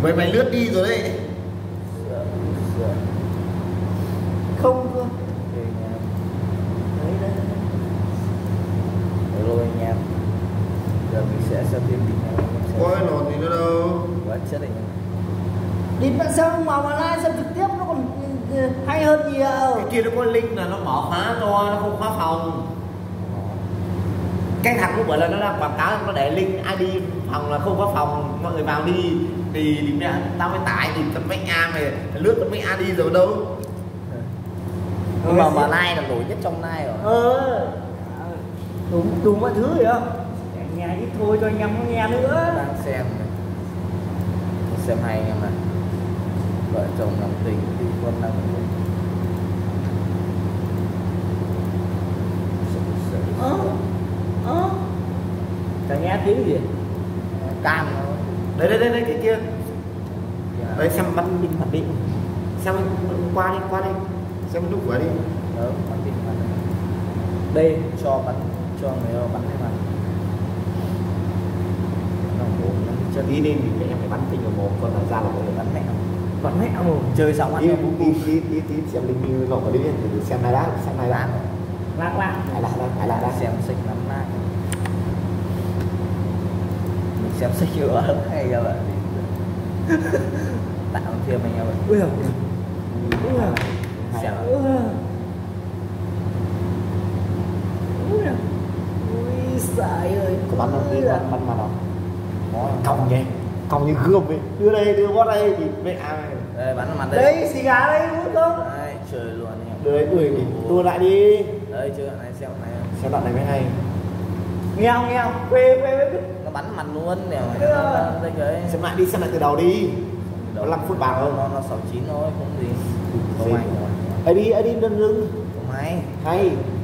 Mày lướt đi rồi đấy. Không cơ. Đấy đấy. Hello anh em. Giờ mình sẽ xem phim tình nhau. Có cái nón gì nữa đâu. Quá chết anh em. Đi bạn xem mà online xem trực tiếp nó còn hay hơn nhiều. Cái kia nó có link là nó mở khóa cho, nó không khóa phòng. Cái thằng lúc bởi là nó đang quảng cáo, nó để link ID phòng là không có phòng, mọi người vào đi thì mẹ tao mới tải tìm tấm máy A mày lướt tấm máy A đi rồi đâu. Nhưng mà Nike là nổi nhất trong Nike rồi. Đúng mọi thứ rồi không? Nghe ít thôi cho anh em có nghe nữa. Đang xem hay anh em này. Vợ chồng nồng tình thì quân đang Chả nghe tiếng gì? cam Đấy cái kia. Đấy xem bắn đinh mặt đi. Xem qua đi. Xem lúc vừa đi. đó bắn đinh mặt. Đây cho người yêu bắn cái mặt. Nó buồn nó Cho đi đi thì em phải bắn tình vào một con thằng ra là mọi người bắn mẹ. Bắn mẹ không? Chơi xong ăn tí xem linh như lộn vào đi để xem này đã. Lạc. Lại đã. xem xích lắm lại. Mình xem xích nữa hay các bạn. Tạo thêm anh em ơi. Ui Xem xài ơi. Có bắn không? Bắn mà đâu. Còng như gươm ấy. Đưa bót đây thì mẹ đây bắn vào mặt đây. Đấy xì gà đây đúng không? Đấy trời luôn anh em. đưa đấy ui tua lại đi. Đây chưa này xem này. Xem đoạn này mới hay. Nghe không? Quê Nó bắn mặt luôn nè. Đây cái Xem lại từ đầu đi. Có 5 phút bàn không? Nó 69 thôi, không gì. Không Gì? hay. Ấy đi đừng. Không hay. Hay.